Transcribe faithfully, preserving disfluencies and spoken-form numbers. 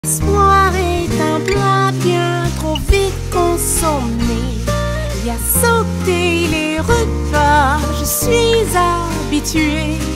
L'espoir est un plat bien trop vite consommé. Et à sauter les repas, je suis habituée.